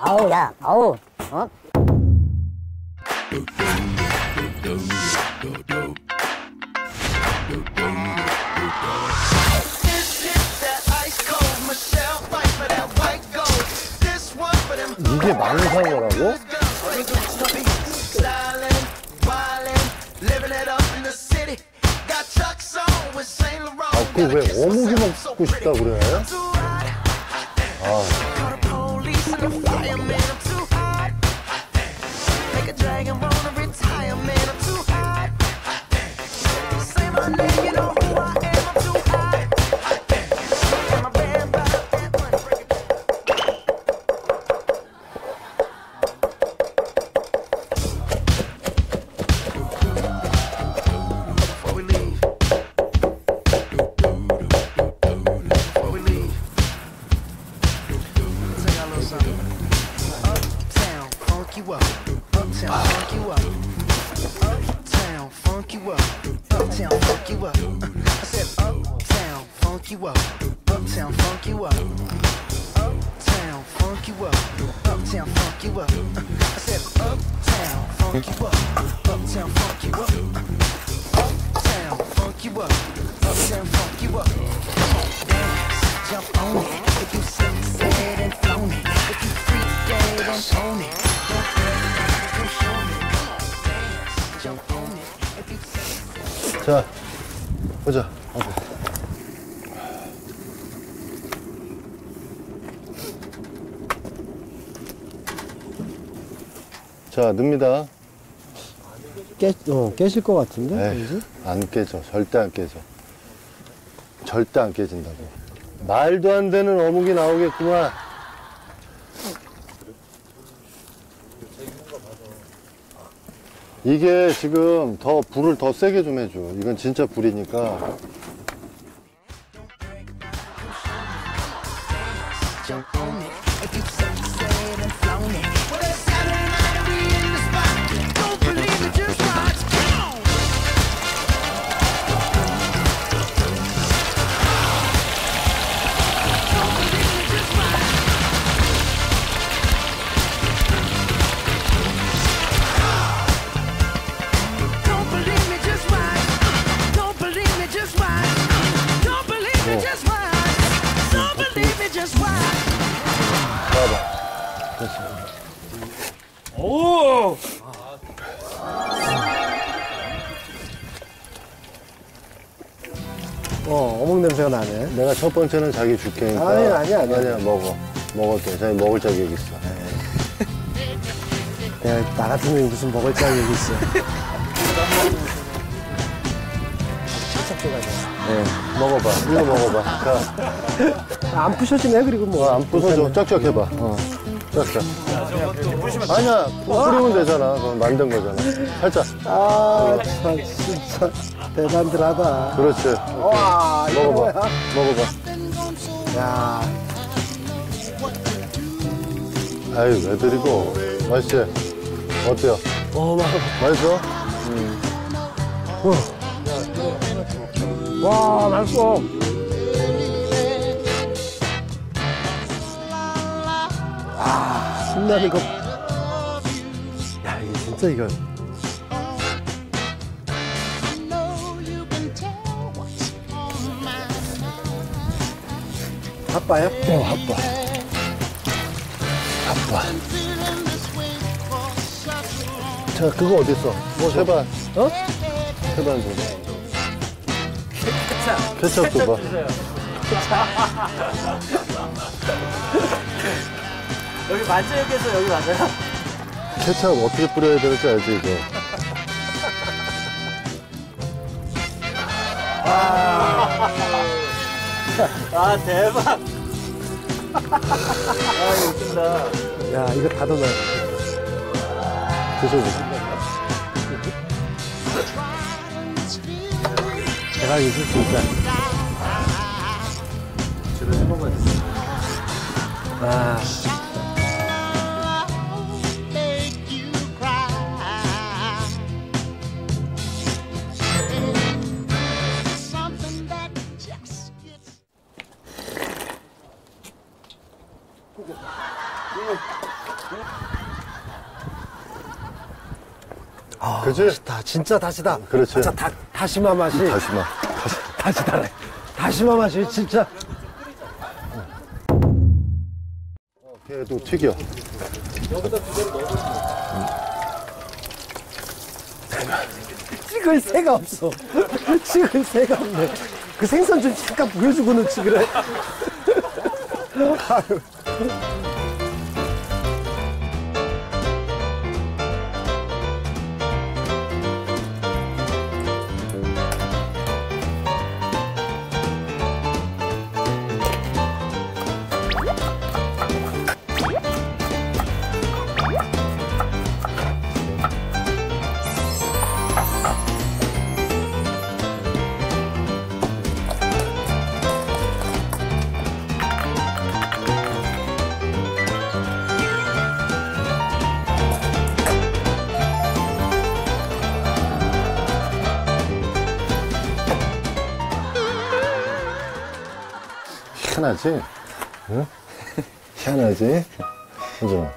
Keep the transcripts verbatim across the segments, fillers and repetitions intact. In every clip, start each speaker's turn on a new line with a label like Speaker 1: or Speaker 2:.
Speaker 1: 아우, 야, 아우, 어?
Speaker 2: 이게 망상어라고? 아, 그 왜 어묵이 먹고 싶다 그래? 아. 자, 보자. 오케이. 자, 넣습니다.
Speaker 3: 깨, 어, 깨질 것 같은데?
Speaker 2: 에이, 안 깨져. 절대 안 깨져. 절대 안 깨진다고. 말도 안 되는 어묵이 나오겠구만. 이게 지금 더 불을 더 세게 좀 해줘. 이건 진짜 불이니까.
Speaker 4: 오!
Speaker 3: 어, 어묵 냄새가 나네.
Speaker 2: 내가 첫 번째는 자기 줄게니까.
Speaker 3: 아니, 아니야, 아니야.
Speaker 2: 아니야, 먹어. 먹어도 돼. 자기 먹을 자격 있어.
Speaker 3: 내가 나 같은 놈이 무슨 먹을 자격이 있어.
Speaker 2: 네, 먹어봐. 이거 먹어봐. 자,
Speaker 3: 안 부셔지네, 그리고 뭐.
Speaker 2: 어, 안 부서져. 쫙쫙 해봐. 어, 쫙쫙. 아니야, 뿌리면 되잖아. 그건 만든 거잖아. 살짝.
Speaker 3: 아, 참, 진짜 대단들하다.
Speaker 2: 그렇지.
Speaker 3: 와, 이거
Speaker 2: 먹어봐.
Speaker 3: 뭐야?
Speaker 2: 먹어봐.
Speaker 3: 야,
Speaker 2: 아유, 왜 드리고. 맛있지? 어때요?
Speaker 3: 어, 막,
Speaker 2: 맛있어?
Speaker 3: 와, 맛있어. 아, 신나는 거. 야, 이게 진짜 이거. 핫바요?
Speaker 2: 어, 핫바. 핫바. 자, 그거 어딨어? 뭐, 세반. 어? 세반 줘. 케첩 줘봐.
Speaker 4: 여기 만져야겠어, 여기 맞아요?
Speaker 2: 케첩 어떻게 뿌려야 될지 알지, 이거?
Speaker 4: 아, 대박. 아, 이거 웃긴다.
Speaker 3: 야, 이거 다 넣어요.
Speaker 2: 드셔보세요.
Speaker 3: 대박이지, 진짜. 아. 아,
Speaker 2: 그치?
Speaker 3: 다시다. 진짜 다시다.
Speaker 2: 그렇지.
Speaker 3: 진짜 다, 다시마 맛이.
Speaker 2: 다시마.
Speaker 3: 다시다. 다시마 맛이 진짜.
Speaker 2: 걔도 튀겨.
Speaker 3: 찍을 새가 없어. 찍을 새가 없네. 그 생선 좀 잠깐 보여주고는 찍으래. 아유.
Speaker 2: 희한하지? 응? 희한하지? 현정아.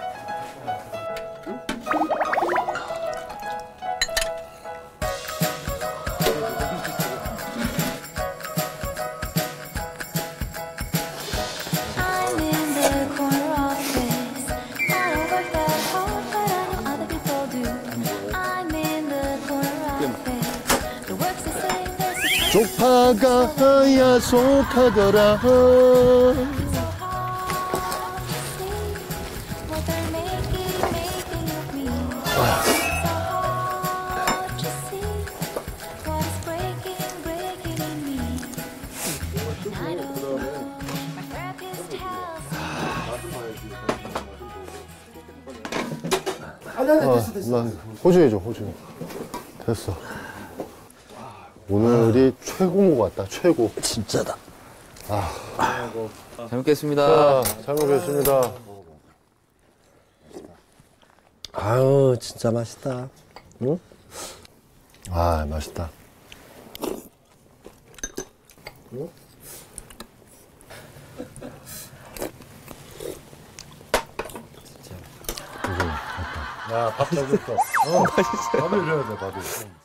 Speaker 5: I'm in the corner office. I don't work that hard, but I know other people do. I'm in the corner office. The work's the same, there's a
Speaker 2: 쪽파가 야속하더라.
Speaker 5: so hard to see what they're making, making of me. So hard to see what is breaking, breaking in me. And I know my therapist tells me.
Speaker 2: 어, 난 호주 해줘, 호주. 됐어. 오늘이 최고인 것 같다, 최고.
Speaker 3: 진짜다.
Speaker 6: 잘 먹겠습니다.
Speaker 2: 아, 잘 먹겠습니다.
Speaker 3: 아유, 진짜 맛있다. 응?
Speaker 2: 아, 맛있다. 야, 밥 잘 줬어. 어, 밥을 줘야 돼, 밥을.